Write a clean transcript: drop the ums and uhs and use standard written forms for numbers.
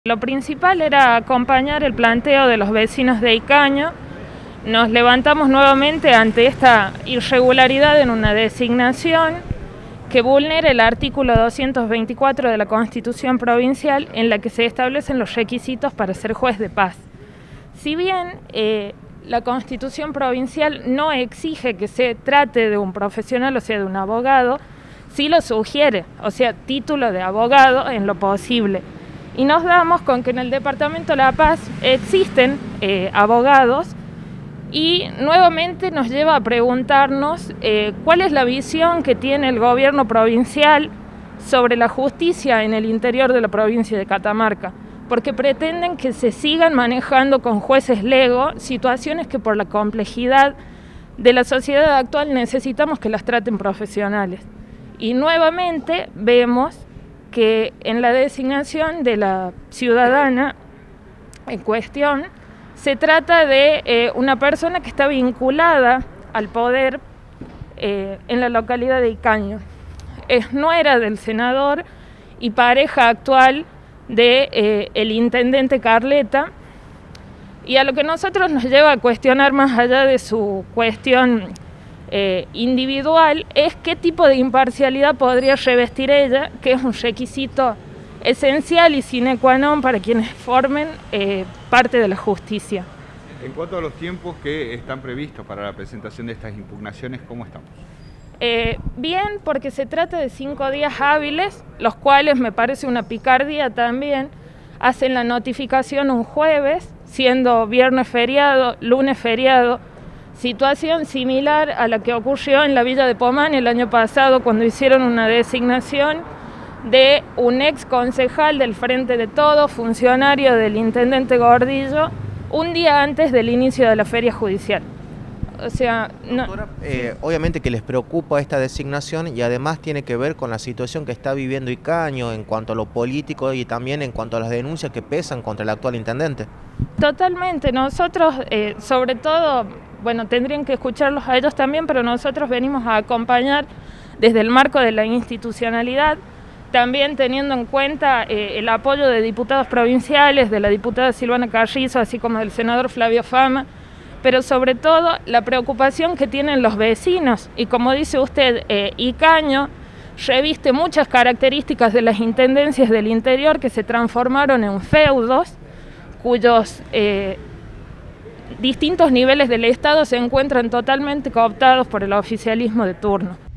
Lo principal era acompañar el planteo de los vecinos de Icaño. Nos levantamos nuevamente ante esta irregularidad en una designación que vulnera el artículo 224 de la Constitución Provincial, en la que se establecen los requisitos para ser juez de paz. Si bien la Constitución Provincial no exige que se trate de un profesional, o sea, de un abogado, sí lo sugiere, o sea, título de abogado en lo posible. Y nos damos con que en el Departamento de La Paz existen abogados, y nuevamente nos lleva a preguntarnos cuál es la visión que tiene el gobierno provincial sobre la justicia en el interior de la provincia de Catamarca, porque pretenden que se sigan manejando con jueces lego situaciones que por la complejidad de la sociedad actual necesitamos que las traten profesionales. Y nuevamente vemos que en la designación de la ciudadana en cuestión se trata de una persona que está vinculada al poder en la localidad de Icaño. Es nuera del senador y pareja actual de el intendente Carleta, y a lo que nosotros nos lleva a cuestionar, más allá de su cuestión individual, es qué tipo de imparcialidad podría revestir ella, que es un requisito esencial y sine qua non para quienes formen parte de la justicia. En cuanto a los tiempos que están previstos para la presentación de estas impugnaciones, ¿cómo estamos? Bien, porque se trata de 5 días hábiles, los cuales me parece una picardía también. Hacen la notificación un jueves, siendo viernes feriado, lunes feriado, situación similar a la que ocurrió en la Villa de Pomán el año pasado, cuando hicieron una designación de un ex concejal del Frente de Todos, funcionario del intendente Gordillo, un día antes del inicio de la feria judicial. O sea, no. Doctora, obviamente que les preocupa esta designación, y además tiene que ver con la situación que está viviendo Icaño en cuanto a lo político y también en cuanto a las denuncias que pesan contra el actual intendente. Totalmente. Nosotros, sobre todo, bueno, tendrían que escucharlos a ellos también, pero nosotros venimos a acompañar desde el marco de la institucionalidad, también teniendo en cuenta el apoyo de diputados provinciales, de la diputada Silvana Carrizo, así como del senador Flavio Fama, pero sobre todo la preocupación que tienen los vecinos. Y como dice usted, Icaño reviste muchas características de las intendencias del interior que se transformaron en feudos, cuyos distintos niveles del Estado se encuentran totalmente cooptados por el oficialismo de turno.